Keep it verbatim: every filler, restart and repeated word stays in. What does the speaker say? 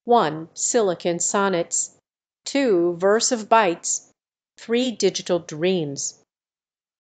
one. Silicon sonnets. two. Verse of bites. three. Digital dreams.